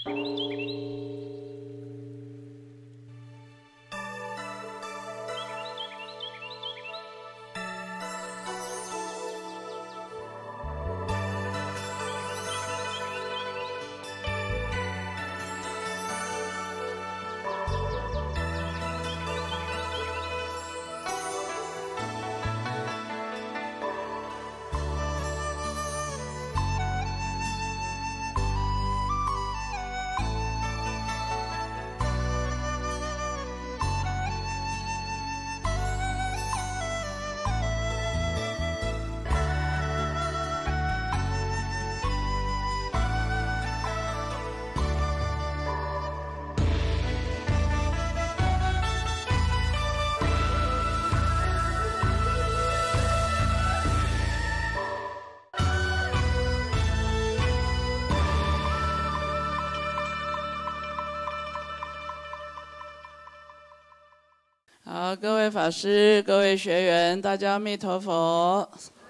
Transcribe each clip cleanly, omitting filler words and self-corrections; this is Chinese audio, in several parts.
好，各位法师、各位学员，大家阿弥陀佛。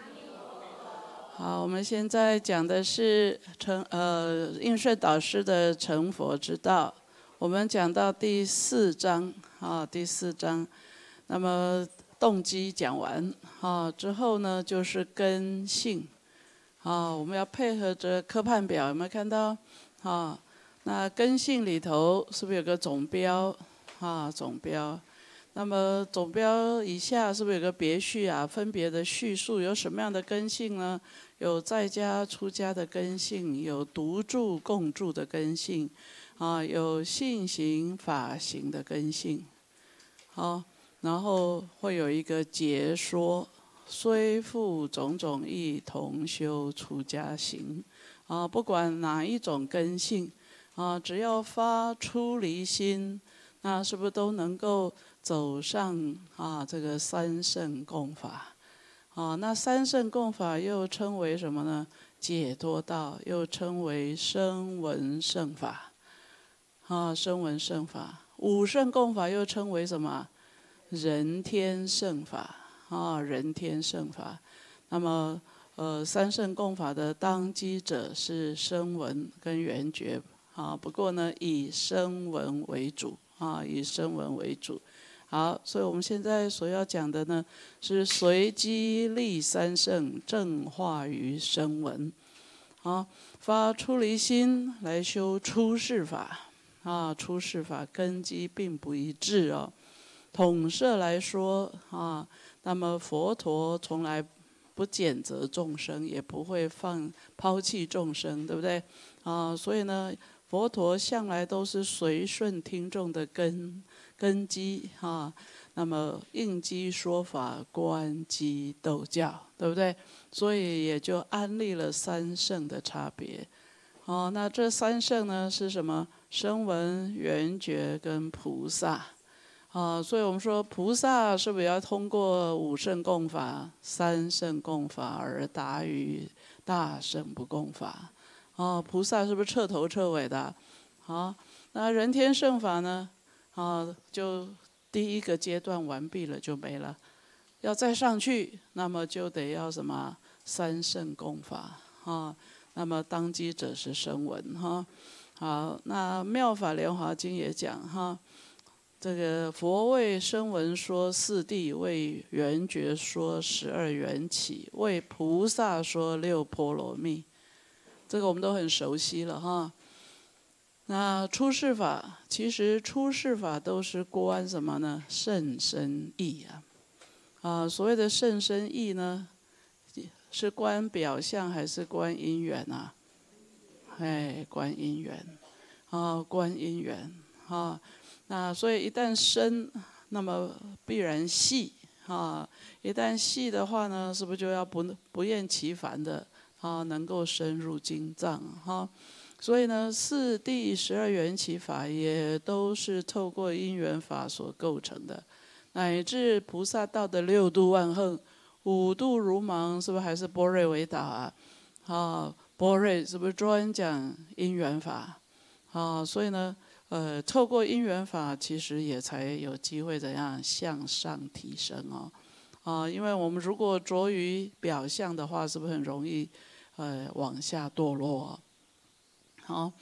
好，我们现在讲的是应顺导师的成佛之道。我们讲到第4章啊，第4章。那么动机讲完啊之后呢，就是根性啊，我们要配合着科判表，有没有看到啊？那根性里头是不是有个总标啊？总标。那么总标以下是不是有个别序啊？分别的叙述有什么样的根性呢？有在家出家的根性，有独住共住的根性，啊，有信行法行的根性，好，然后会有一个解说，虽复种种义，同修出家行，啊，不管哪一种根性，啊，只要发出离心，那是不是都能够走上啊这个三圣共法？啊，那三圣共法又称为什么呢？解脱道，又称为声闻圣法。啊，声闻圣法。五圣共法又称为什么？人天圣法。啊，人天圣法。那么三圣共法的当机者是声闻跟缘觉。啊，不过呢，以声闻为主。啊，以声闻为主。好，所以我们现在所要讲的呢，是随机立三圣，正化于声闻。好，发出离心来修出世法。啊，出世法根基并不一致哦。统摄来说啊，那么佛陀从来不谴责众生，也不会抛弃众生，对不对？啊，所以呢，佛陀向来都是随顺听众的根基啊，那么应机说法，观机斗教，对不对？所以也就安立了三圣的差别。哦，那这三圣呢是什么？声闻、缘觉跟菩萨。啊，所以我们说菩萨是不是要通过五圣共法、三圣共法而达于大圣不共法？啊，菩萨是不是彻头彻尾的？好，那人天圣法呢？啊，就第一个阶段完毕了就没了，要再上去，那么就得要什么三圣共法啊？那么当机者是声闻哈。好，那《妙法莲华经》也讲哈，这个佛为声闻说四谛，为缘觉说12缘起，为菩萨说6波罗蜜，这个我们都很熟悉了哈。那出世法，其实出世法都是观什么呢？甚深义啊！啊，所谓的甚深义呢，是观表象还是观因缘啊？哎，观因缘，啊，观因缘，啊，那所以一旦深，那么必然细，啊，一旦细的话呢，是不是就要不厌其烦的啊，能够深入经藏，哈。所以呢，四谛12缘起法也都是透过因缘法所构成的，乃至菩萨道的6度万行、5度如芒，是不是还是般若为导啊？啊，般若是不是专讲因缘法？啊，所以呢，透过因缘法，其实也才有机会怎样向上提升哦。啊，因为我们如果着于表象的话，是不是很容易往下堕落？好，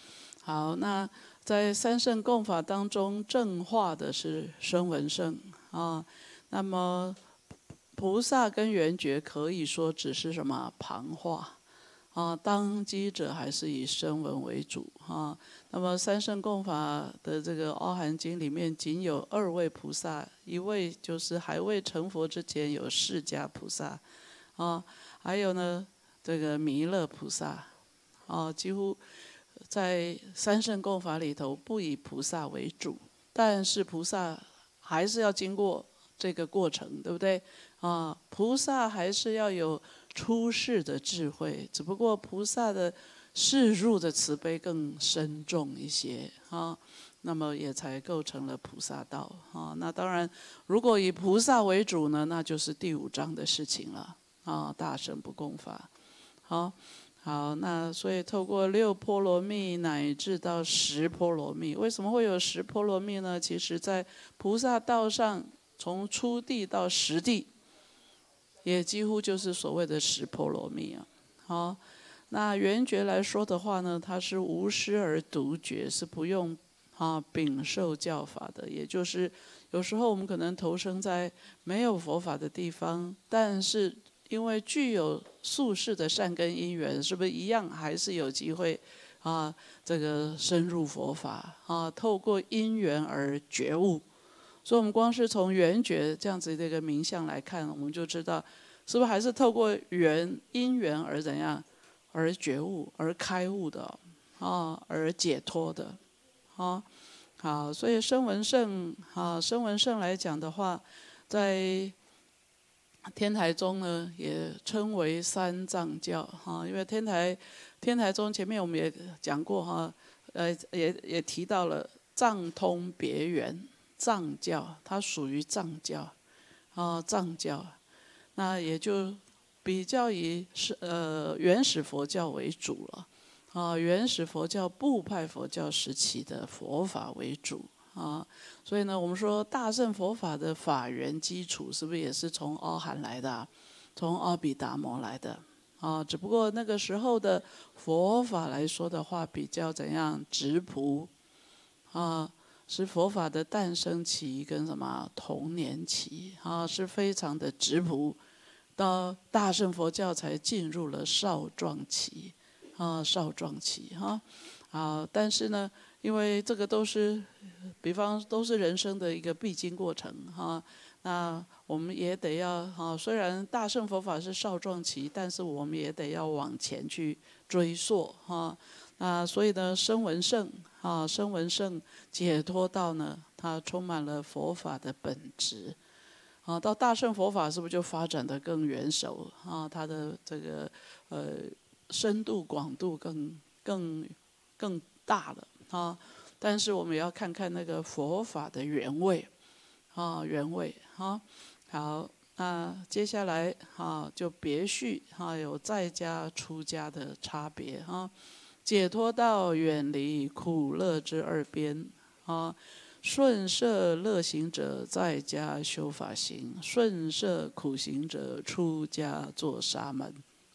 好，那在三圣共法当中，正化的是声闻圣啊。那么菩萨跟缘觉可以说只是什么旁化啊，当机者还是以声闻为主啊。那么三圣共法的这个《阿含经》里面，仅有2位菩萨，一位就是还未成佛之前有释迦菩萨啊，还有呢这个弥勒菩萨啊，几乎在三圣共法里头不以菩萨为主，但是菩萨还是要经过这个过程，对不对？啊，菩萨还是要有出世的智慧，只不过菩萨的世入的慈悲更深重一些啊，那么也才构成了菩萨道啊。那当然，如果以菩萨为主呢，那就是第5章的事情了啊，大乘不共法。好，那所以透过6波罗蜜乃至到10波罗蜜，为什么会有10波罗蜜呢？其实在菩萨道上，从初地到10地，也几乎就是所谓的10波罗蜜啊。好，那缘觉来说的话呢，它是无师而独觉，是不用禀受教法的。也就是有时候我们可能投生在没有佛法的地方，但是因为具有宿世的善根因缘，是不是一样还是有机会这个深入佛法透过因缘而觉悟。所以我们光是从缘觉这样子的一个名相来看，我们就知道，是不是还是透过因缘而怎样，而觉悟、而开悟的而解脱的好，所以声闻圣声闻圣来讲的话，在天台宗呢也称为三藏教因为天台宗前面我们也讲过也提到了藏通别圆。藏教它属于藏教藏教，那也就比较以原始佛教为主了原始佛教部派佛教时期的佛法为主所以呢，我们说大乘佛法的法源基础是不是也是从阿含来的从阿毗达摩来的只不过那个时候的佛法来说的话，比较怎样质朴是佛法的诞生期跟什么童年期是非常的质朴，到大乘佛教才进入了少壮期少壮期但是呢，因为这个都是，比方都是人生的一个必经过程那我们也得要虽然大乘佛法是少壮期，但是我们也得要往前去追溯所以呢，声闻圣声闻圣解脱道呢，它充满了佛法的本质到大乘佛法是不是就发展得更圆熟它的这个深度广度更大了但是我们也要看看那个佛法的原味原味好，那接下来就别序有在家出家的差别解脱道远离苦乐之2边顺摄乐行者在家修法行，顺摄苦行者出家做沙门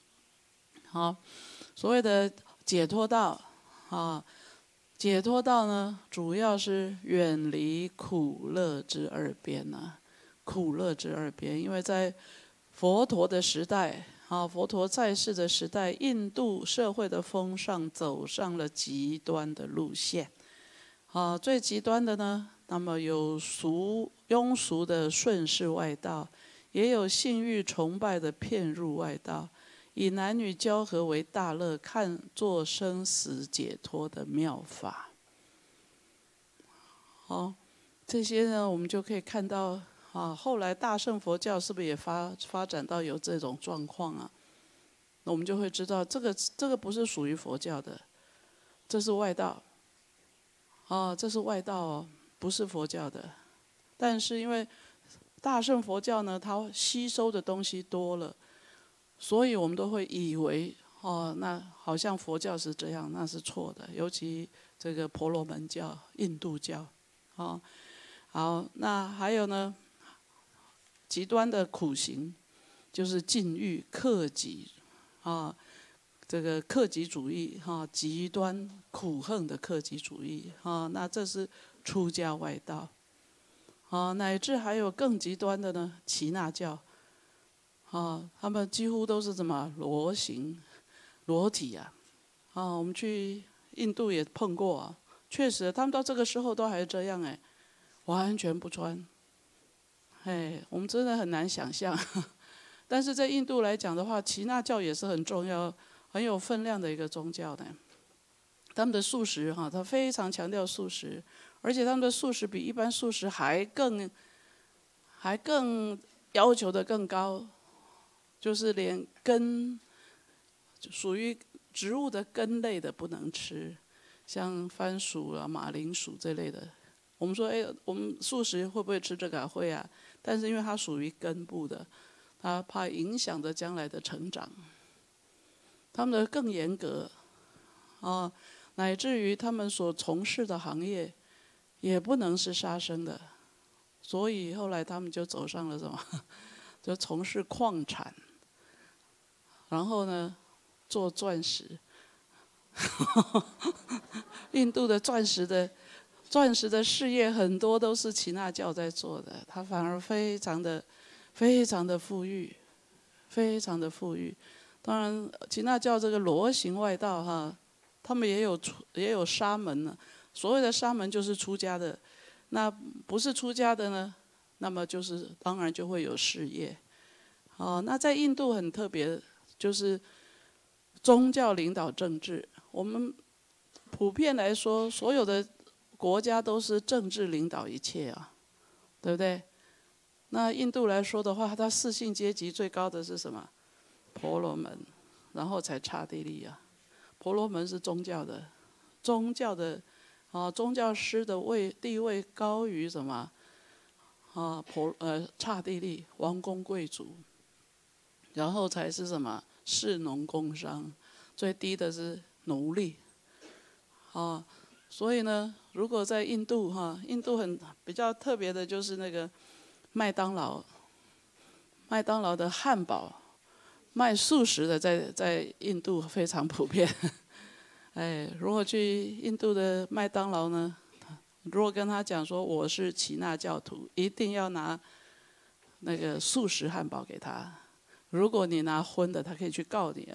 所谓的解脱道解脱道呢，主要是远离苦乐之2边苦乐之2边，因为在佛陀的时代佛陀在世的时代，印度社会的风尚走上了极端的路线最极端的呢，那么有庸俗的顺世外道，也有性欲崇拜的骗入外道，以男女交合为大乐，看作生死解脱的妙法这些呢，我们就可以看到后来大乘佛教是不是也发展到有这种状况那我们就会知道，这个不是属于佛教的，这是外道这是外道不是佛教的。但是因为大乘佛教呢，它吸收的东西多了，所以我们都会以为那好像佛教是这样，那是错的。尤其这个婆罗门教、印度教好，那还有呢，极端的苦行，就是禁欲、克己这个克己主义极端苦恨的克己主义那这是出家外道乃至还有更极端的呢，耆那教他们几乎都是什么裸形裸体我们去印度也碰过确实他们到这个时候都还这样完全不穿我们真的很难想象但是在印度来讲的话，耆那教也是很重要很有分量的一个宗教的。他们的素食他非常强调素食，而且他们的素食比一般素食还更要求的更高，就是连根属于植物的根类的不能吃，像番薯马铃薯这类的。我们说我们素食会不会吃这个会但是因为它属于根部的，它怕影响着将来的成长，他们的更严格乃至于他们所从事的行业也不能是杀生的，所以后来他们就走上了什么，就从事矿产，然后呢做钻石。印度的钻石的事业很多都是耆那教在做的，他反而非常的富裕，非常的富裕。当然，耆那教这个罗行外道他们也有沙门呢。所谓的沙门就是出家的，那不是出家的呢，那么就是当然就会有事业。那在印度很特别，就是宗教领导政治。我们普遍来说，所有的国家都是政治领导一切对不对？那印度来说的话，它四姓阶级最高的是什么？婆罗门，然后才刹帝利婆罗门是宗教的宗教师的地位高于什么刹帝利王公贵族，然后才是什么士农工商，最低的是奴隶所以呢，如果在印度印度比较特别的就是那个麦当劳的汉堡，卖素食的在印度非常普遍。如果去印度的麦当劳呢，如果跟他讲说我是耆那教徒，一定要拿那个素食汉堡给他。如果你拿荤的，他可以去告你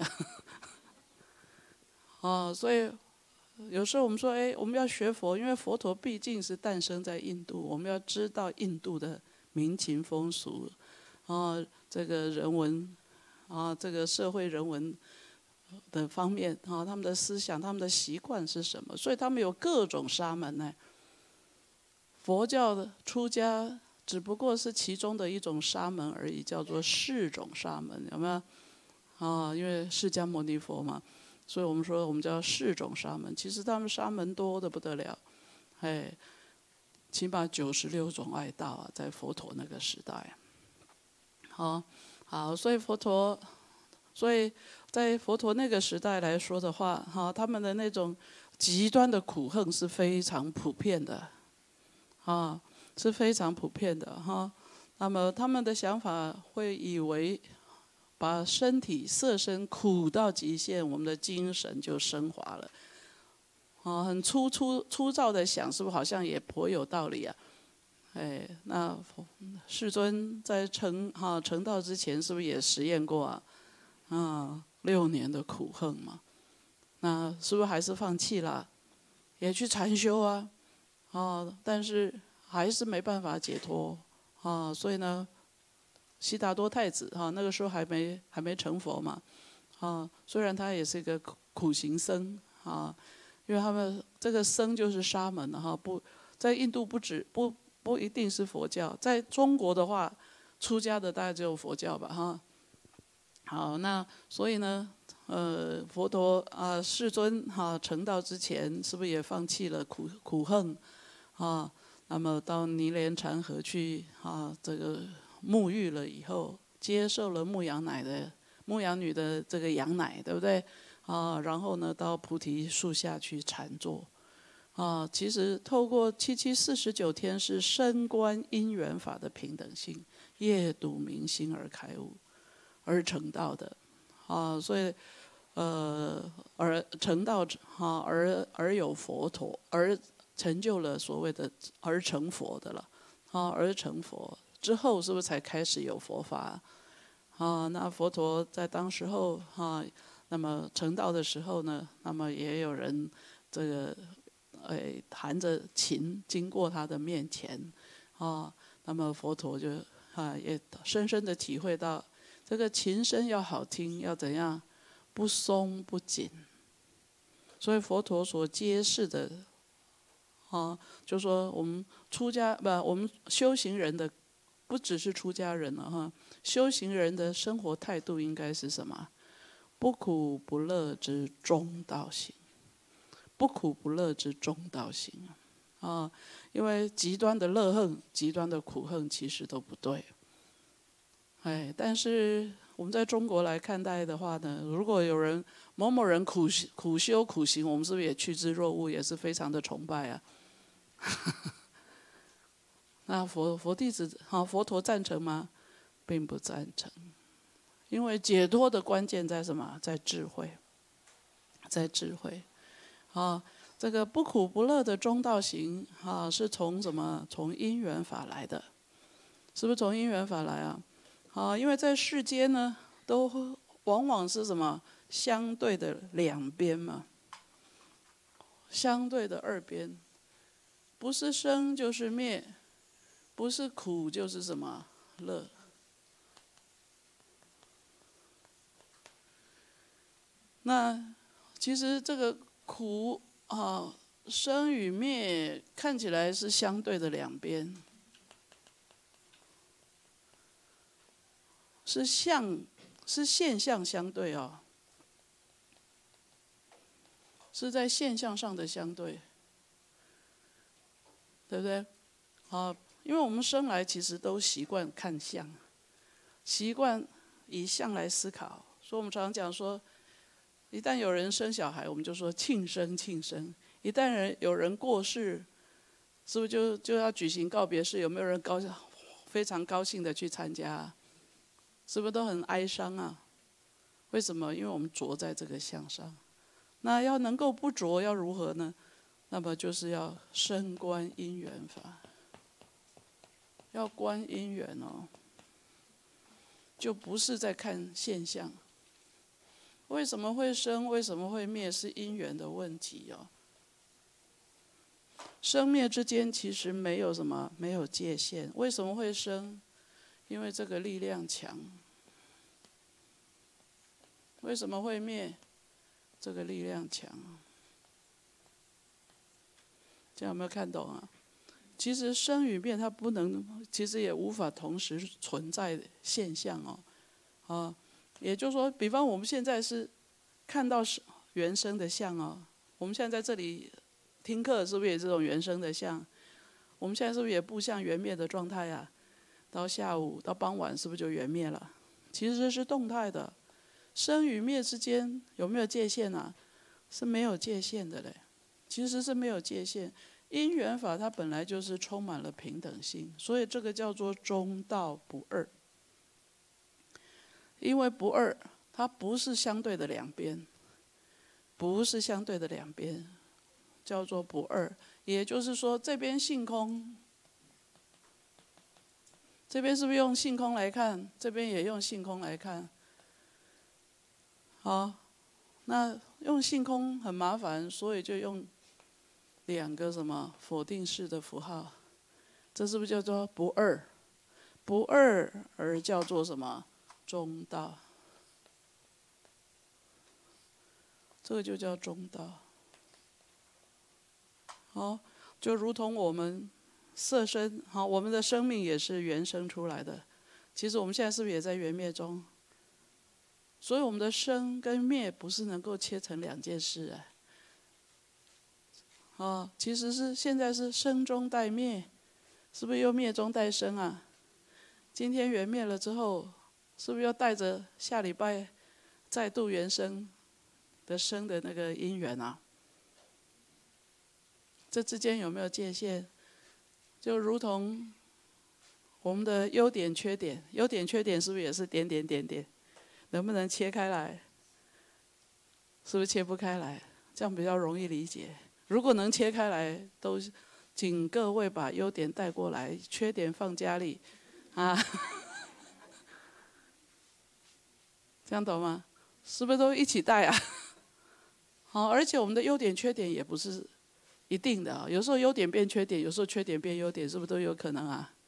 所以有时候我们说，我们要学佛，因为佛陀毕竟是诞生在印度，我们要知道印度的民情风俗这个人文这个社会人文的方面他们的思想、他们的习惯是什么？所以他们有各种沙门呢。佛教的出家只不过是其中的一种沙门而已，叫做4种沙门，有没有？因为释迦牟尼佛嘛，所以我们说我们叫4种沙门。其实他们沙门多得不得了，起码96种外道在佛陀那个时代。好，所以在佛陀那个时代来说的话，他们的那种极端的苦恨是非常普遍的，是非常普遍的那么他们的想法会以为，把身体色身苦到极限，我们的精神就升华了。很粗糙的想，是不是好像也颇有道理那世尊在成道之前，是不是也实验过6年的苦恨嘛？那是不是还是放弃了？也去禅修但是还是没办法解脱所以呢，悉达多太子那个时候还没成佛嘛虽然他也是一个苦行僧因为他们这个僧就是沙门不在印度不一定是佛教，在中国的话，出家的大概只有佛教吧好，那所以呢，佛陀世尊成道之前，是不是也放弃了苦恨那么到尼连禅河去这个沐浴了以后，接受了牧羊女的这个羊奶，对不对然后呢，到菩提树下去禅坐其实透过749天是深观因缘法的平等性，夜睹明心而开悟而成道的所以而成道哈，而有佛陀，而成就了所谓的而成佛的了，啊，而成佛之后是不是才开始有佛法？啊，那佛陀在当时候啊，那么成道的时候呢，那么也有人这个弹着琴经过他的面前，啊，那么佛陀就也深深的体会到，这个琴声要好听，要怎样？不松不紧。所以佛陀所揭示的，就说我们出家我们修行人的，不只是出家人了哈，修行人的生活态度应该是什么？不苦不乐之中道行，不苦不乐之中道行啊，因为极端的乐恨、极端的苦恨其实都不对。但是我们在中国来看待的话呢，如果有人某某人苦修苦行，我们是不是也趋之若鹜，也是非常的崇拜啊？那佛弟子佛陀赞成吗？并不赞成，因为解脱的关键在什么？在智慧，在智慧。这个不苦不乐的中道行是从什么？从因缘法来的，是不是从因缘法来啊？因为在世间呢，都往往是什么？相对的两边嘛，相对的二边，不是生就是灭，不是苦就是什么乐。那其实这个苦生与灭看起来是相对的两边，是现象相对是在现象上的相对，对不对？因为我们生来其实都习惯看相，习惯以相来思考，所以我们常常讲说，一旦有人生小孩，我们就说庆生庆生；一旦有人过世，是不是就要举行告别式？有没有人非常高兴的去参加？是不是都很哀伤啊？为什么？因为我们着在这个相上。那要能够不着，要如何呢？那么就是要深观因缘法，要观因缘就不是在看现象。为什么会生？为什么会灭？是因缘的问题生灭之间其实没有什么，没有界限。为什么会生？因为这个力量强。为什么会灭？这个力量强。这样有没有看懂啊？其实生与灭它不能，其实也无法同时存在的现象也就是说，比方我们现在是看到原生的相我们现在在这里听课，是不是也这种原生的相？我们现在是不是也步向缘灭的状态啊？到下午到傍晚，是不是就缘灭了？其实是动态的，生与灭之间有没有界限啊？是没有界限的嘞，其实是没有界限。因缘法它本来就是充满了平等性，所以这个叫做中道不二。因为不二，它不是相对的两边，不是相对的两边，叫做不二。也就是说，这边性空，这边是不是用性空来看？这边也用性空来看。那用性空很麻烦，所以就用两个什么否定式的符号，这是不是叫做不二？不二而叫做什么？中道。这个就叫中道。就如同我们色身，我们的生命也是缘生出来的。其实我们现在是不是也在缘灭中？所以我们的生跟灭不是能够切成两件事其实是现在是生中带灭，是不是又灭中带生啊？今天缘灭了之后，是不是又带着下礼拜再度缘生的生的那个因缘啊？这之间有没有界限？就如同我们的优点缺点，优点缺点是不是也是点点点点？能不能切开来？ 是不是切不开来？这样比较容易理解。如果能切开来，都请各位把优点带过来，缺点放家里，啊，这样懂吗？是不是都一起带啊？好，而且我们的优点、缺点也不是一定的啊，有时候优点变缺点，有时候缺点变优点，是不是都有可能啊？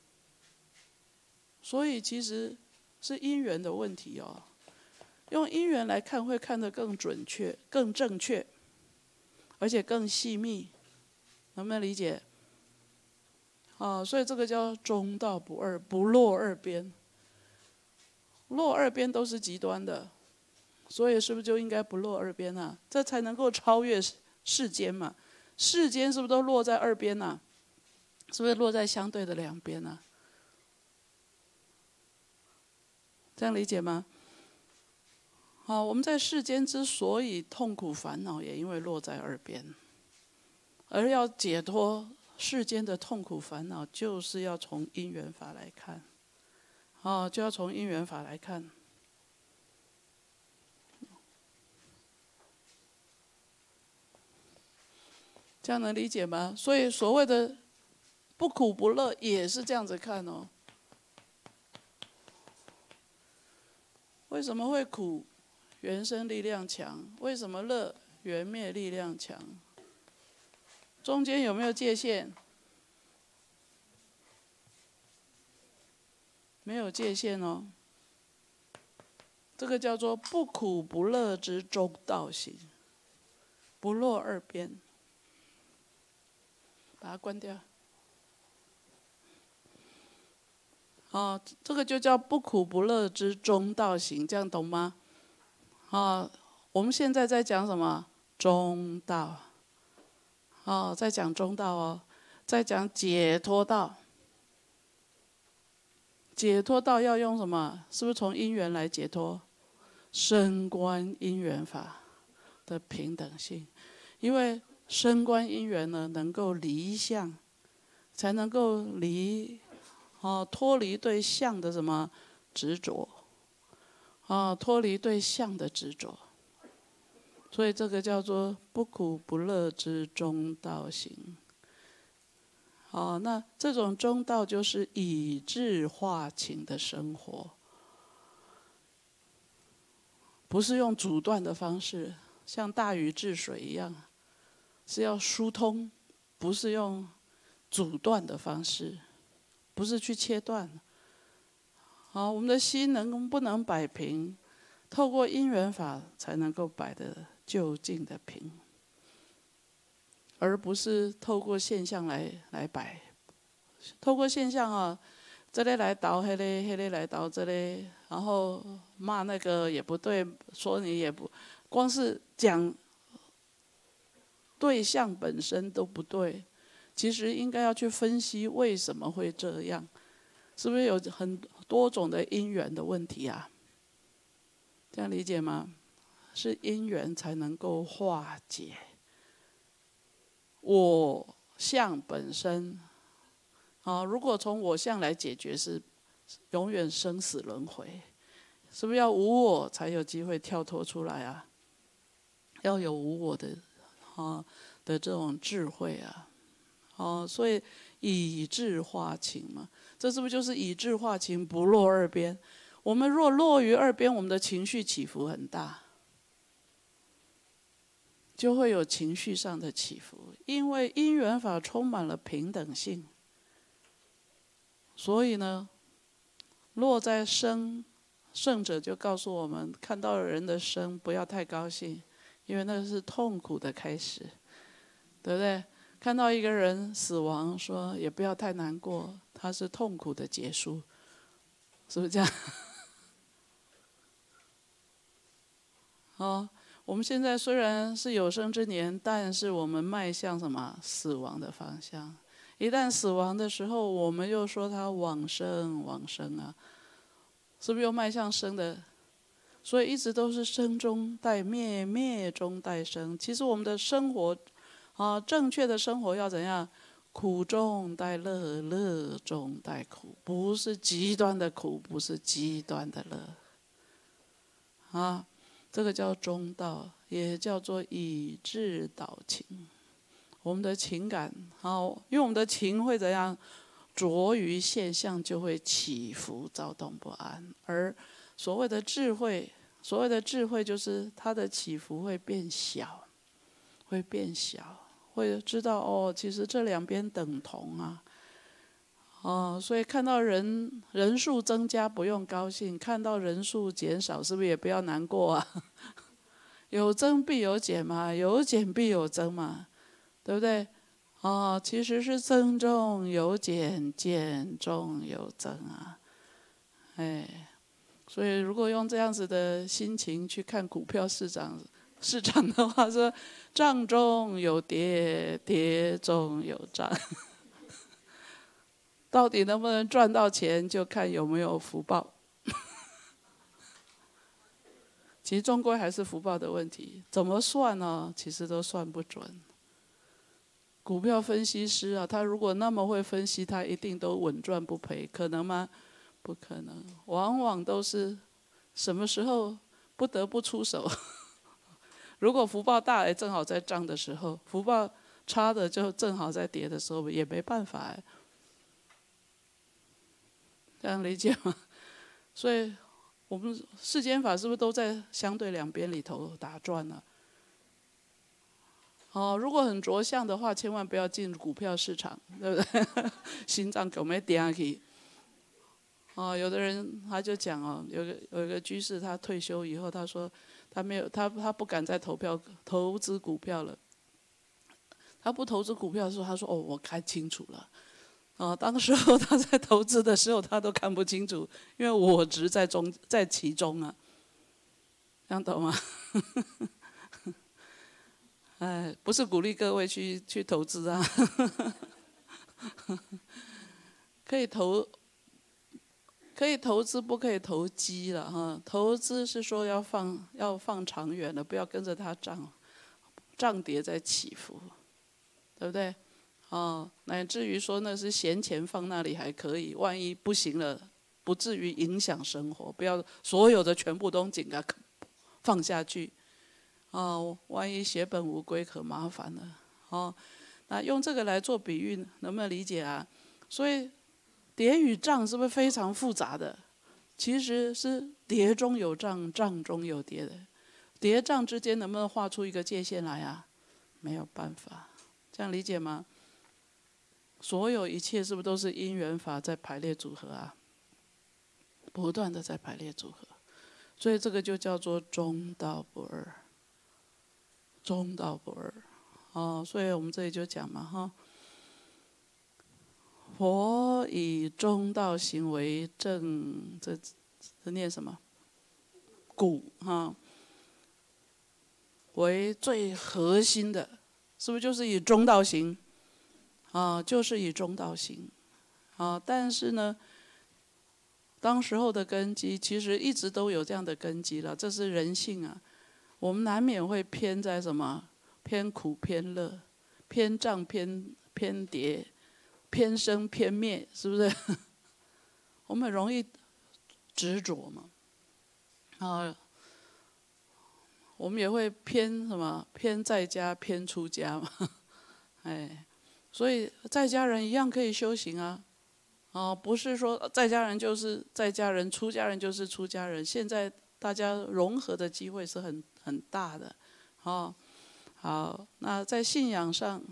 所以其实是因缘的问题哦。用因缘来看，会看得更准确、更正确，而且更细密，能不能理解？所以这个叫中道不二，不落二边。落二边都是极端的，所以是不是就应该不落二边啊？这才能够超越世间嘛。世间是不是都落在二边啊？是不是落在相对的两边啊？这样理解吗？好，我们在世间之所以痛苦烦恼，也因为落在二边，而要解脱世间的痛苦烦恼，就是要从因缘法来看。就要从因缘法来看。这样能理解吗？所以所谓的不苦不乐，也是这样子看哦。为什么会苦？原生力量强。为什么乐？缘灭力量强。中间有没有界限？没有界限哦。这个叫做不苦不乐之中道行，不落二边。把它关掉。这个就叫不苦不乐之中道行，这样懂吗？我们现在在讲什么？中道。在讲中道哦，在讲解脱道。解脱道要用什么？是不是从因缘来解脱？升观因缘法的平等性，因为升观因缘呢，能够离相，才能够脱离对相的什么执着，脱离对相的执着。所以这个叫做不苦不乐之中道行。那这种中道就是以智化情的生活，不是用阻断的方式，像大禹治水一样，是要疏通，不是用阻断的方式，不是去切断。我们的心不能摆平，透过因缘法才能够摆得就近的平。而不是透过现象来摆，透过现象这里来倒，那里来倒这里，然后骂那个也不对，说你也不，光是讲对象本身都不对，其实应该要去分析为什么会这样，是不是有很多种的因缘的问题啊？这样理解吗？是因缘才能够化解。我相本身，如果从我相来解决，是永远生死轮回，是不是要无我才有机会跳脱出来啊？要有无我的这种智慧啊，所以以智化情嘛，这是不是就是以智化情，不落二边？我们若落于二边，我们的情绪起伏很大。就会有情绪上的起伏，因为因缘法充满了平等性，所以呢，落在生，圣者就告诉我们，看到人的生不要太高兴，因为那是痛苦的开始，对不对？看到一个人死亡，说也不要太难过，它是痛苦的结束，是不是这样？我们现在虽然是有生之年，但是我们迈向什么？死亡的方向。一旦死亡的时候，我们又说它往生，往生啊，是不是又迈向生的？所以一直都是生中带灭，灭中带生。其实我们的生活，正确的生活要怎样？苦中带乐，乐中带苦，不是极端的苦，不是极端的乐。 这个叫中道，也叫做以智导情。我们的情感，因为我们的情会怎样？着于现象就会起伏躁动不安，而所谓的智慧，就是它的起伏会变小，会知道其实这两边等同啊。所以看到人数增加不用高兴，看到人数减少是不是也不要难过啊？有增必有减嘛，有减必有增嘛，对不对？其实是增中有减，减中有增啊。所以如果用这样子的心情去看股票市场的话，说涨中有跌，跌中有涨。到底能不能赚到钱，就看有没有福报。其实终归还是福报的问题，怎么算呢？其实都算不准。股票分析师他如果那么会分析，他一定都稳赚不赔，可能吗？不可能，往往都是什么时候不得不出手。如果福报大，正好在涨的时候；福报差的就正好在跌的时候，也没办法。这样理解吗？所以我们世间法是不是都在相对两边里头打转呢？如果很着相的话，千万不要进股票市场，对不对？心脏狗没跌下去。有的人他就讲有一个居士，他退休以后，他说他不敢再投资股票了。他不投资股票的时候，他说我看清楚了。当时候他在投资的时候，他都看不清楚，因为我执在其中啊。这样懂吗？不是鼓励各位去投资啊。可以投资，不可以投机了哈。投资是说要放长远的，不要跟着它涨跌在起伏，对不对？乃至于说那是闲钱放那里还可以，万一不行了，不至于影响生活，不要所有的全部都紧给它放下去。万一血本无归，可麻烦了。那用这个来做比喻，能不能理解啊？所以跌与涨是不是非常复杂的？其实是跌中有涨，涨中有跌的。跌涨之间能不能画出一个界限来啊？没有办法，这样理解吗？所有一切是不是都是因缘法在排列组合啊？不断的在排列组合，所以这个就叫做中道不二。中道不二，所以我们这里就讲嘛，佛以中道行为正，这念什么？古为最核心的，是不是就是以中道行？就是以中道行。但是呢，当时候的根基其实一直都有这样的根基了，这是人性啊。我们难免会偏在什么？偏苦偏乐，偏涨偏跌，偏生偏灭，是不是？我们很容易执着嘛。我们也会偏什么？偏在家，偏出家嘛。所以在家人一样可以修行啊。不是说在家人就是在家人，出家人就是出家人。现在大家融合的机会是很大的。好，那在信仰上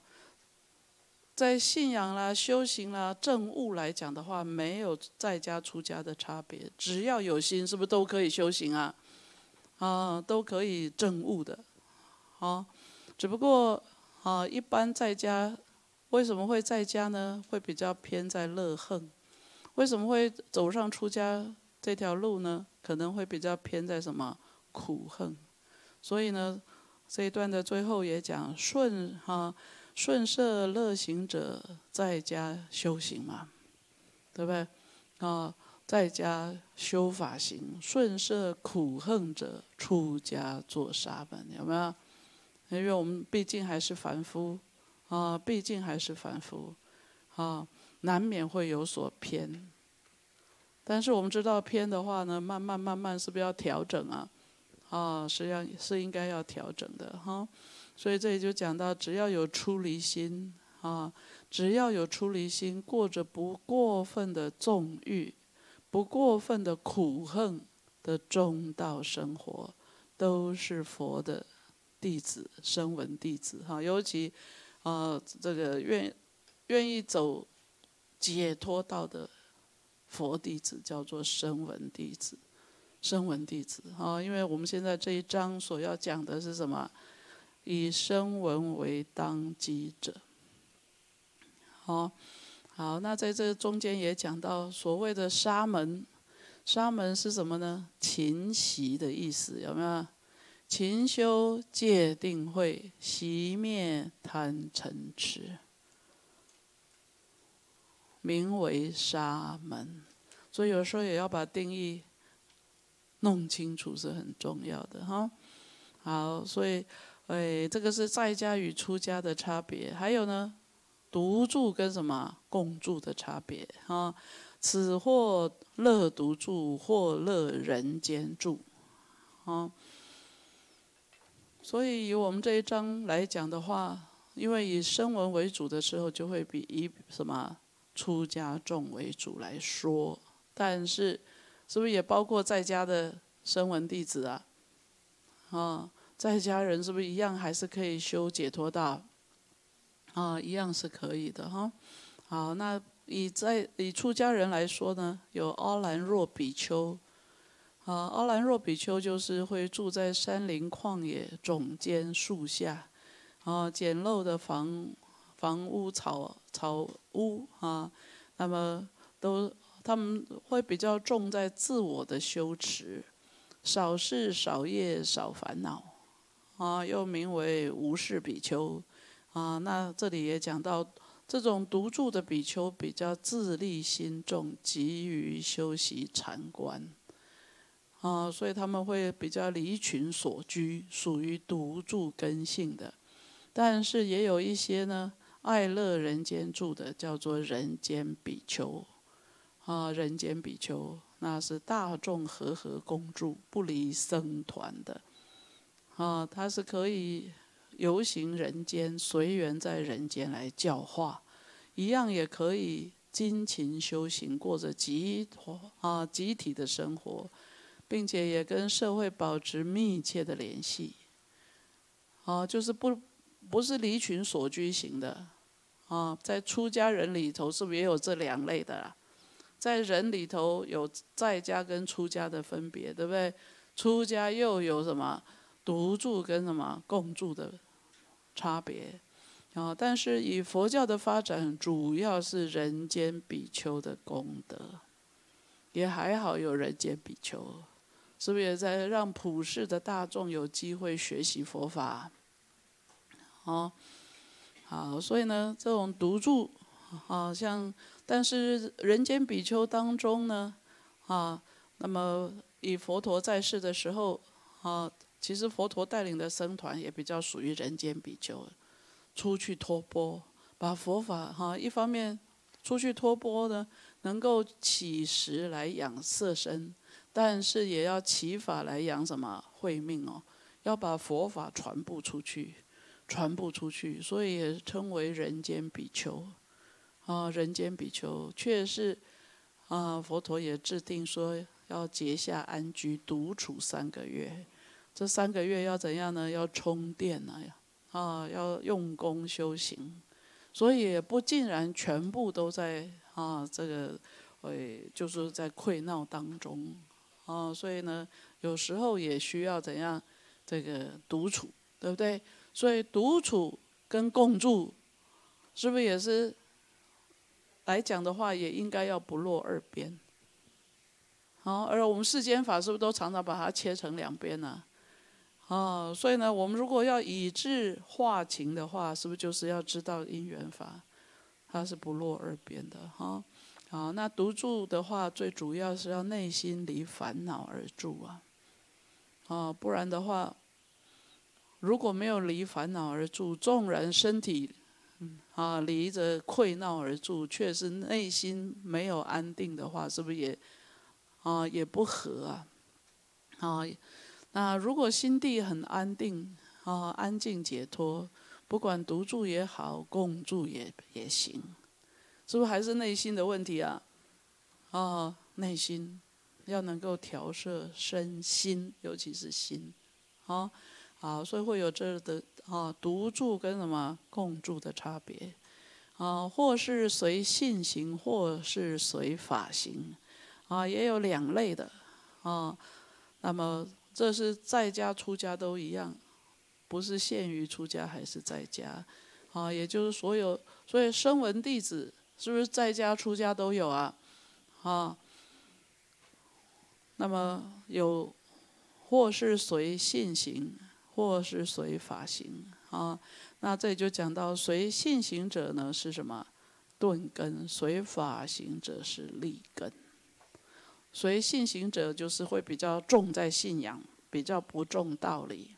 在信仰啦、修行啦、证悟来讲的话，没有在家出家的差别，只要有心，是不是都可以修行啊？都可以证悟的。只不过一般在家，为什么会在家呢？会比较偏在乐恨。为什么会走上出家这条路呢？可能会比较偏在什么？苦恨。所以呢，这一段的最后也讲顺摄乐行者在家修行嘛，对不对？在家修法行，顺摄苦恨者出家做沙门，有没有？因为我们毕竟还是凡夫难免会有所偏。但是我们知道偏的话呢，慢慢是不是要调整啊？ 是应该要调整的哈。所以这里就讲到，只要有出离心只要有出离心，过着不过分的纵欲、不过分的苦恨的中道生活，都是佛的弟子、声闻弟子哈。尤其这个愿意走解脱道的佛弟子，叫做声闻弟子。声闻弟子因为我们现在这一章所要讲的是什么？以声闻为当机者。好，那在这中间也讲到所谓的沙门，沙门是什么呢？勤习的意思，有没有？勤修戒定慧，息灭贪嗔痴，名为沙门。所以有时候也要把定义弄清楚是很重要的哈。好，所以这个是在家与出家的差别。还有呢，独住跟什么共住的差别啊？此或乐独住，或乐人间住啊。所以以我们这一章来讲的话，因为以声闻为主的时候，就会比以什么出家众为主来说。但是，是不是也包括在家的声闻弟子啊？在家人是不是一样还是可以修解脱道？一样是可以的哈。好，那以出家人来说呢，有阿兰若比丘。阿兰若比丘就是会住在山林旷野种间树下，简陋的房屋草屋那么他们会比较重在自我的修持，少事少业少烦恼又名为无事比丘那这里也讲到，这种独住的比丘比较自利心重，急于修习禅观所以他们会比较离群所居，属于独住根性的。但是也有一些呢，爱乐人间住的，叫做人间比丘人间比丘那是大众和合共住，不离僧团的他是可以游行人间，随缘在人间来教化，一样也可以精勤修行，过着集体的生活，并且也跟社会保持密切的联系就是不是离群所居型的在出家人里头是不是也有这两类的啦？在人里头有在家跟出家的分别，对不对？出家又有什么独住跟什么共住的差别但是以佛教的发展，主要是人间比丘的功德，也还好有人间比丘，是不是也在让普世的大众有机会学习佛法好，所以呢，这种独住但是人间比丘当中呢那么以佛陀在世的时候其实佛陀带领的僧团也比较属于人间比丘，出去托钵，把佛法一方面出去托钵呢，能够起食来养色身，但是也要起法来养什么慧命要把佛法传播出去，所以也称为人间比丘人间比丘却是佛陀也制定说要结下安居独处3个月，这3个月要怎样呢？要充电要用功修行，所以也不尽然全部都在这个就是在溃闹当中所以呢，有时候也需要怎样这个独处，对不对？所以独处跟共住，是不是也是来讲的话，也应该要不落二边而我们世间法是不是都常常把它切成2边呢所以呢，我们如果要以智化情的话，是不是就是要知道因缘法，它是不落二边的好，那独住的话，最主要是要内心离烦恼而住不然的话，如果没有离烦恼而住，纵然身体离着溃闹而住，却是内心没有安定的话，是不是也不合那如果心地很安定啊，安静解脱，不管独住也好，共住也行，是不是还是内心的问题啊？内心要能够调摄身心，尤其是心，好，所以会有这的独住跟什么共住的差别或是随性行，或是随法行也有两类的那么这是在家出家都一样，不是限于出家还是在家也就是所以声闻弟子是不是在家出家都有啊？那么有或是随性行，或是随法行那这里就讲到随性行者呢是什么？顿根，随法行者是利根。随性行者就是会比较重在信仰，比较不重道理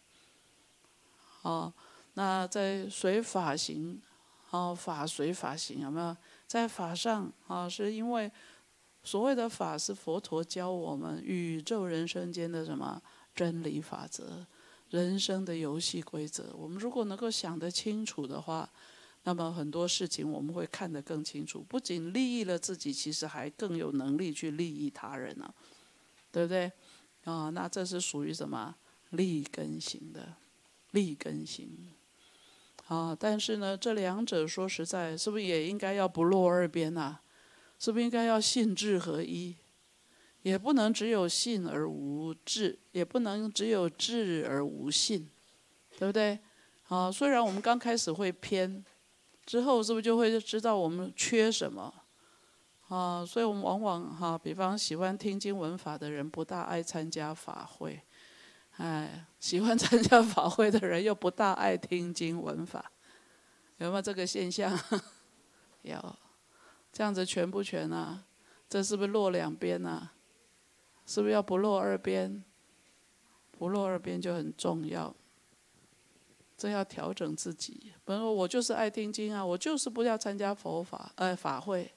那在随法行法随法行有没有？在法上是因为所谓的法是佛陀教我们宇宙人生间的什么真理法则，人生的游戏规则。我们如果能够想得清楚的话，那么很多事情我们会看得更清楚，不仅利益了自己，其实还更有能力去利益他人对不对？那这是属于什么？利根行的，利根行但是呢，这两者说实在，是不是也应该要不落二边是不是应该要信智合一？也不能只有信而无智，也不能只有智而无信，对不对？虽然我们刚开始会偏，之后是不是就会知道我们缺什么？所以我们往往比方喜欢听经闻法的人，不大爱参加法会，喜欢参加法会的人又不大爱听经闻法，有没有这个现象？有。这样子全不全啊？这是不是落两边啊？是不是要不落二边？不落二边就很重要。这要调整自己。比如说我就是爱听经我就是不要参加法会，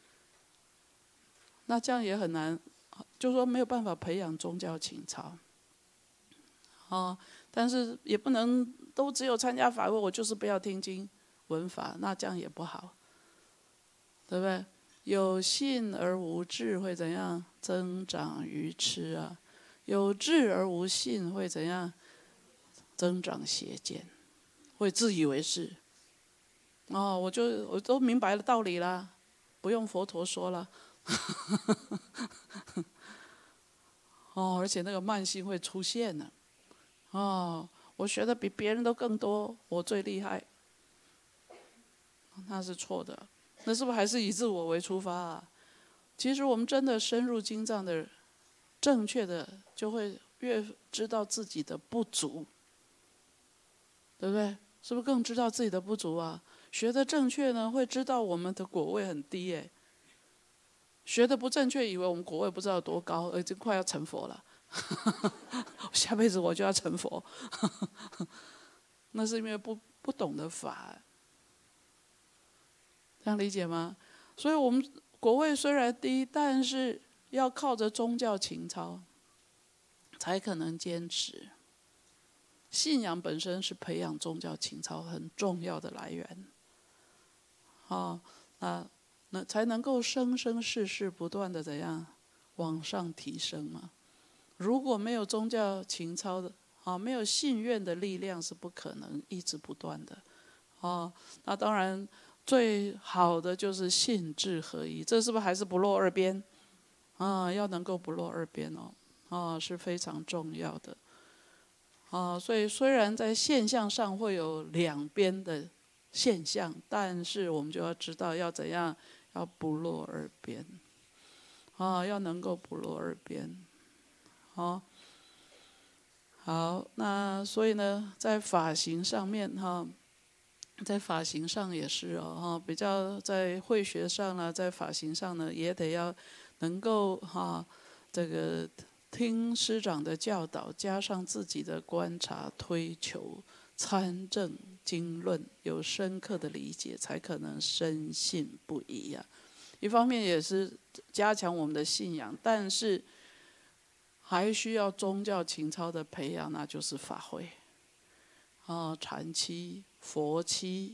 那这样也很难，就说没有办法培养宗教情操。但是也不能都只有参加法会，我就是不要听经闻法，那这样也不好。对不对？有信而无智会怎样？增长愚痴有智而无信会怎样？增长邪见，会自以为是。我都明白了道理啦，不用佛陀说了。而且那个慢性会出现呢。我学的比别人都更多，我最厉害，那是错的。那是不是还是以自我为出发其实我们真的深入经藏的，正确的就会越知道自己的不足，对不对？是不是更知道自己的不足学的正确呢，会知道我们的果位很低学的不正确，以为我们果位不知道有多高，已经快要成佛了。下辈子我就要成佛，那是因为不懂得法。这样理解吗？所以我们果位虽然低，但是要靠着宗教情操才可能坚持。信仰本身是培养宗教情操很重要的来源那才能够生生世世不断的怎样往上提升嘛。如果没有宗教情操的没有信愿的力量，是不可能一直不断的那当然最好的就是信智合一，这是不是还是不落二边要能够不落二边是非常重要的所以虽然在现象上会有两边的现象，但是我们就要知道要怎样，要不落二边要能够不落二边好，那所以呢，在法行上面在法行上也是比较在慧学上呢，在法行上呢，也得要能够这个听师长的教导，加上自己的观察、推求、参证经论，有深刻的理解，才可能深信不疑一方面也是加强我们的信仰，但是还需要宗教情操的培养，那就是法会禅期、佛期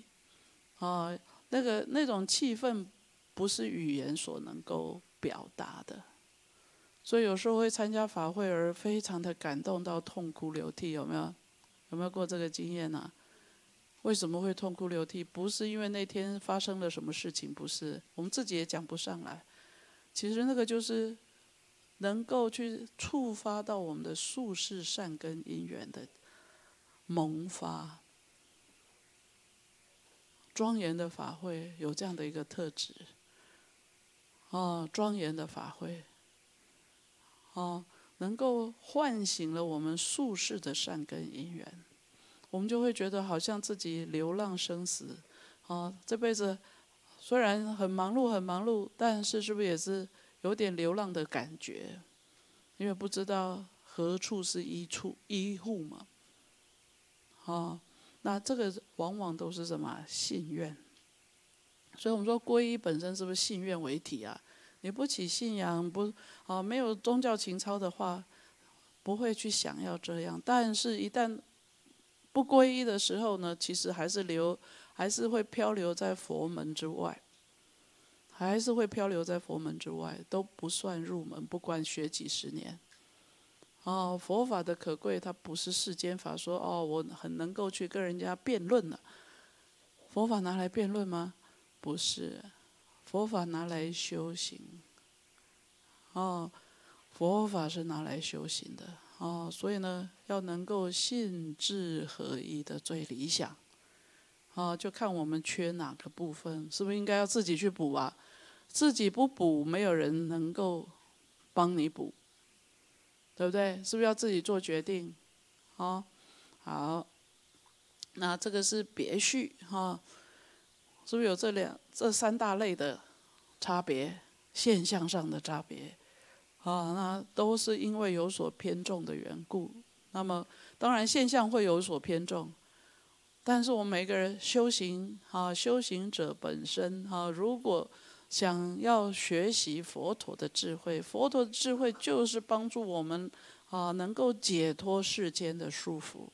那种气氛，不是语言所能够表达的。所以有时候会参加法会而非常的感动到痛哭流涕，有没有？有没有过这个经验啊？为什么会痛哭流涕？不是因为那天发生了什么事情，不是，我们自己也讲不上来。其实那个就是能够去触发到我们的宿世善根因缘的萌发。庄严的法会有这样的一个特质，庄严的法会，能够唤醒了我们宿世的善根因缘，我们就会觉得好像自己流浪生死，这辈子虽然很忙碌很忙碌，但是是不是也是有点流浪的感觉？因为不知道何处是依户嘛，那这个往往都是什么信愿。所以我们说皈依本身是不是信愿为体啊？你不起信仰，没有宗教情操的话，不会去想要这样。但是，一旦不皈依的时候呢，其实还是会漂流在佛门之外，还是会漂流在佛门之外，都不算入门，不管学几十年。佛法的可贵，它不是世间法说，我很能够去跟人家辩论了。佛法拿来辩论吗？不是，佛法拿来修行。佛法是拿来修行的。所以呢，要能够信智合一的最理想。就看我们缺哪个部分，是不是应该要自己去补啊？自己不补，没有人能够帮你补。对不对？是不是要自己做决定？好，那这个是别序是不是有这三大类的差别，现象上的差别？那都是因为有所偏重的缘故。那么当然现象会有所偏重，但是我们每个人修行修行者本身如果想要学习佛陀的智慧，佛陀的智慧就是帮助我们能够解脱世间的束缚。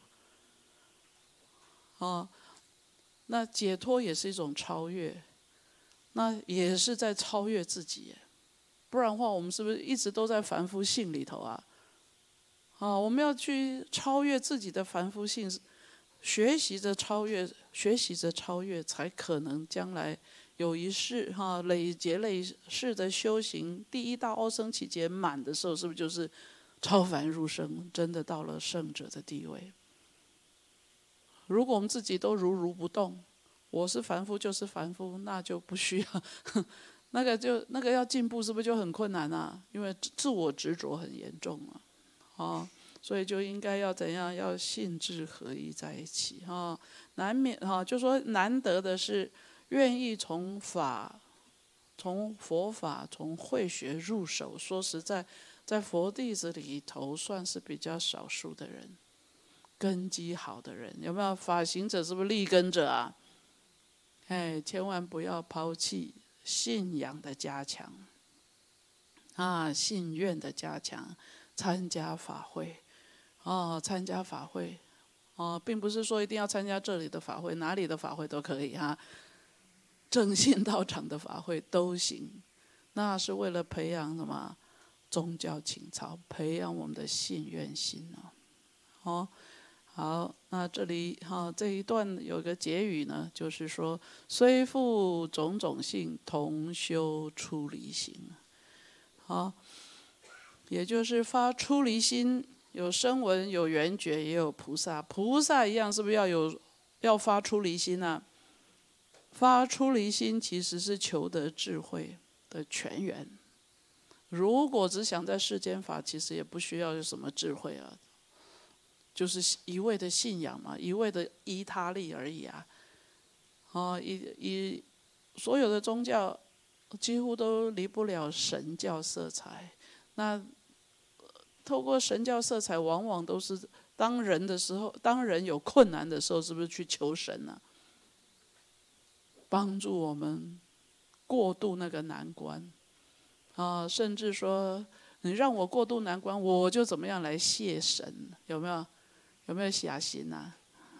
那解脱也是一种超越，那也是在超越自己。不然的话，我们是不是一直都在凡夫性里头啊？我们要去超越自己的凡夫性，学习着超越，才可能将来有一世累世的修行，第一大阿僧祇劫满的时候，是不是就是超凡入圣，真的到了圣者的地位？如果我们自己都如不动，我是凡夫就是凡夫，那就不需要那个要进步，是不是就很困难啊？因为自我执着很严重所以就应该要怎样？要信智合一在一起难免就说难得的是愿意从佛法、从慧学入手。说实在，在佛弟子里头算是比较少数的人，根基好的人。有没有？法行者是不是立根者啊？千万不要抛弃信仰的加强信愿的加强，参加法会参加法会并不是说一定要参加这里的法会，哪里的法会都可以正信道场的法会都行。那是为了培养什么？宗教情操，培养我们的信愿心好，那这里这一段有个结语呢，就是说虽复种种性，同修出离心。也就是发出离心，有声闻，有缘觉，也有菩萨。菩萨一样，是不是要发出离心啊？发出离心其实是求得智慧的泉源。如果只想在世间法，其实也不需要有什么智慧啊，就是一味的信仰嘛，一味的依他力而已所有的宗教几乎都离不了神教色彩。那透过神教色彩，往往都是当人有困难的时候，是不是去求神呢？帮助我们过渡那个难关甚至说你让我过度难关，我就怎么样来谢神？有没有？有没有侠心啊？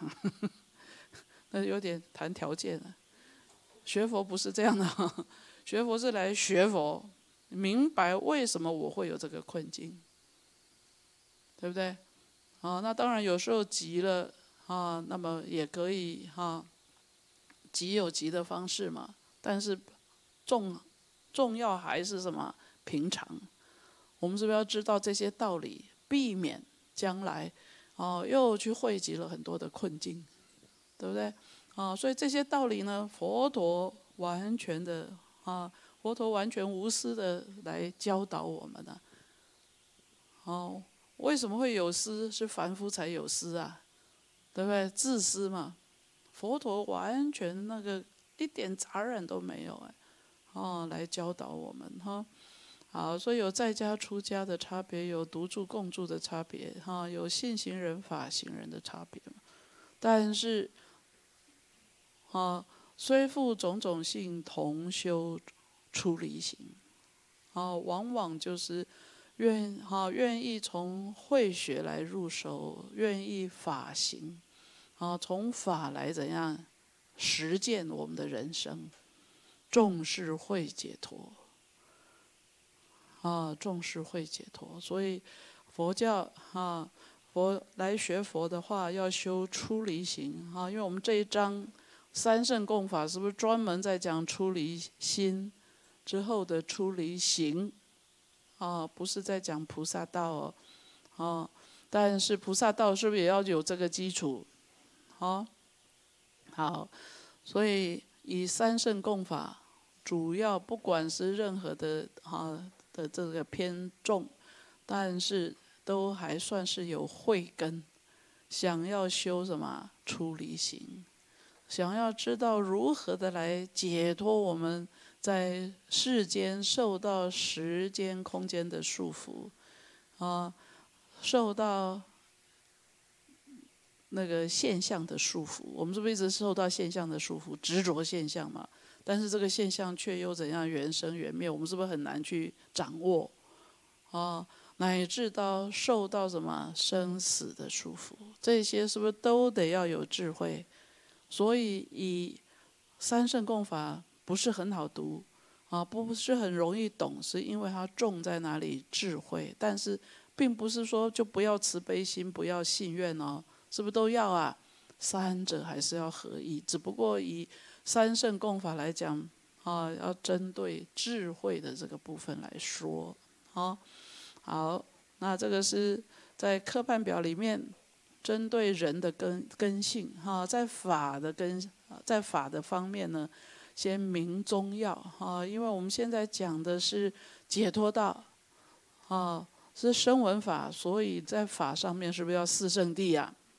那有点谈条件了。学佛不是这样的，学佛是来学佛，明白为什么我会有这个困境，对不对？那当然有时候急了那么也可以急有急的方式嘛，但是重要还是什么？平常。我们是不是要知道这些道理，避免将来又去汇集了很多的困境，对不对？所以这些道理呢，佛陀完全的佛陀完全无私的来教导我们的。为什么会有私？是凡夫才有私啊，对不对？自私嘛。佛陀完全那个一点杂染都没有来教导我们好，所以有在家出家的差别，有独住共住的差别有信行人、法行人的差别。但是虽复种种性，同修出离行往往就是愿意从慧学来入手，愿意法行从法来怎样实践我们的人生，重视慧解脱重视慧解脱。所以佛教佛来学佛的话，要修出离行因为我们这一章三圣共法是不是专门在讲出离心之后的出离行不是在讲菩萨道但是菩萨道是不是也要有这个基础好，所以以三圣共法，主要不管是任何的这个偏重，但是都还算是有慧根，想要修什么出离行，想要知道如何的来解脱我们在世间受到时间空间的束缚受到那个现象的束缚。我们是不是一直受到现象的束缚，执着现象嘛？但是这个现象却又怎样缘生缘灭，我们是不是很难去掌握乃至到受到什么生死的束缚，这些是不是都得要有智慧？所以以三圣共法不是很好读不是很容易懂，是因为它重在哪里？智慧。但是并不是说就不要慈悲心，不要信愿是不是都要啊？三者还是要合一，只不过以三圣共法来讲要针对智慧的这个部分来说好，那这个是在课判表里面针对人的根性在法的方面呢，先明宗要因为我们现在讲的是解脱道是声闻法，所以在法上面是不是要四圣谛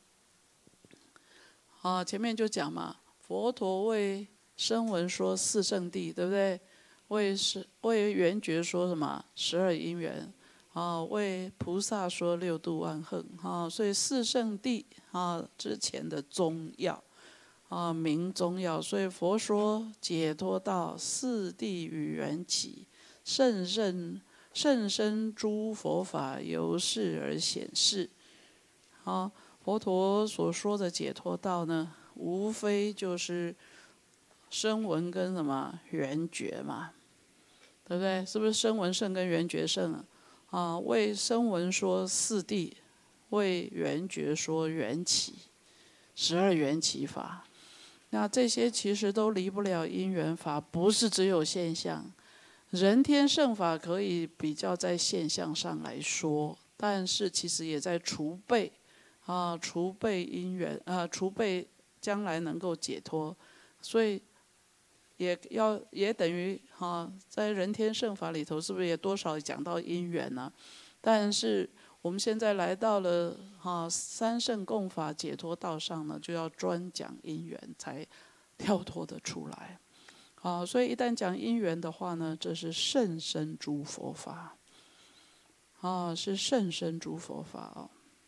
前面就讲嘛，佛陀为声闻说四圣谛，对不对？为缘觉说什么12因缘为菩萨说6度万行所以四圣谛之前的宗要明宗要，所以佛说解脱道四谛与缘起，甚深诸佛法由是而显示佛陀所说的解脱道呢，无非就是声闻跟什么缘觉嘛，对不对？是不是声闻圣跟缘觉圣为声闻说四谛，为缘觉说缘起，12缘起法。那这些其实都离不了因缘法，不是只有现象。人天圣法可以比较在现象上来说，但是其实也在储备储备因缘储备将来能够解脱，所以也等于在人天圣法里头，是不是也多少讲到因缘呢？但是我们现在来到了三圣共法解脱道上呢，就要专讲因缘，才跳脱得出来所以一旦讲因缘的话呢，这是甚深诸佛法是甚深诸佛法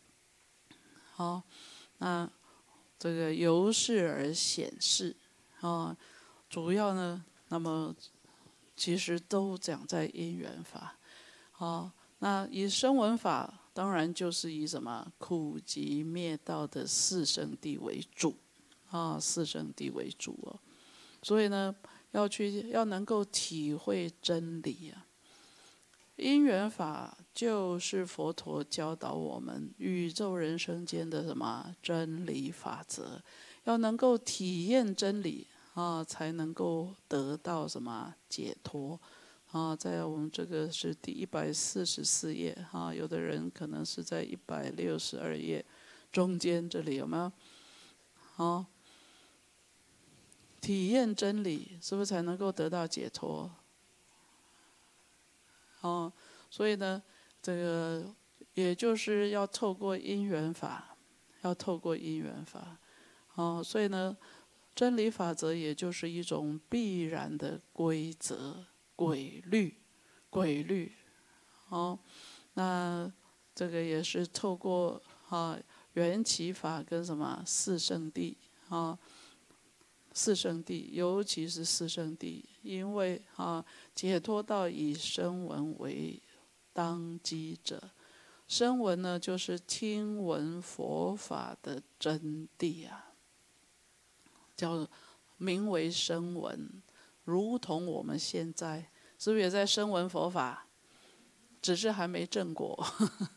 那这个由是而显示主要呢，那么其实都讲在因缘法那以声闻法，当然就是以什么苦集灭道的四圣谛为主，四圣谛为主哦。所以呢，要能够体会真理啊。因缘法就是佛陀教导我们宇宙人生间的什么真理法则，要能够体验真理才能够得到什么解脱在我们这个是第144页有的人可能是在162页中间这里有没有？体验真理是不是才能够得到解脱？所以呢，这个也就是要透过因缘法，要透过因缘法，所以呢，真理法则也就是一种必然的规则、规律，那这个也是透过缘起法跟什么四圣谛四圣谛，尤其是四圣谛，因为解脱道以声闻为当机者，声闻呢就是听闻佛法的真谛叫名为声闻，如同我们现在是不是也在声闻佛法？只是还没证果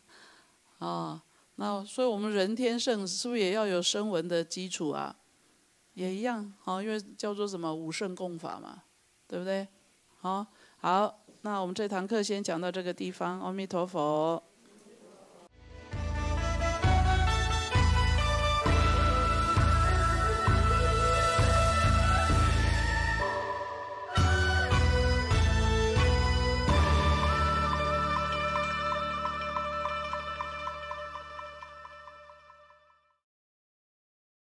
那所以我们人天圣是不是也要有声闻的基础啊？也一样因为叫做什么五圣共法嘛，对不对？好，那我们这堂课先讲到这个地方，阿弥陀佛。